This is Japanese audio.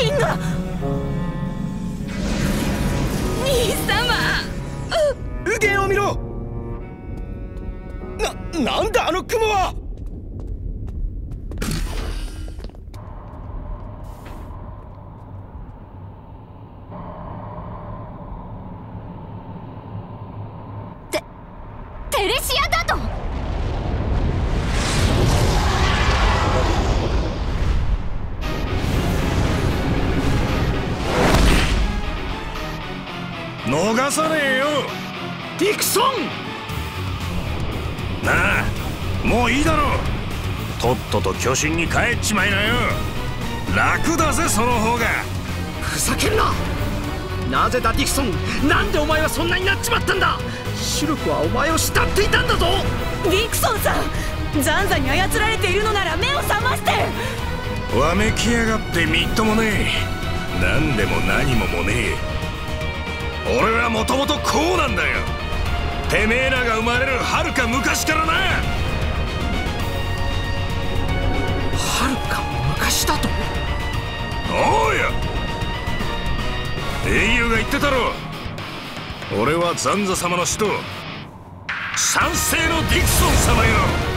神が。兄様、 右舷を見ろ。なんだあの雲は。 テレシアだと。 逃さねえよディクソン。 なあ、もういいだろ。とっとと巨神に帰っちまいなよ。楽だぜその方が。 ふざけんな。なぜだディクソン、なんでお前はそんなになっちまったんだ。シルクはお前を慕っていたんだぞ。 ディクソンさん、ザンザに操られているのなら目を覚まして。 わめきやがってみっともねえ。何でも何ももねえ。俺はもともとこうなんだよ。てめえらが生まれるはるか昔からな。 はるか昔だと。 おうや、英雄が言ってたろ。俺はザンザ様の使徒、三世のディクソン様よ。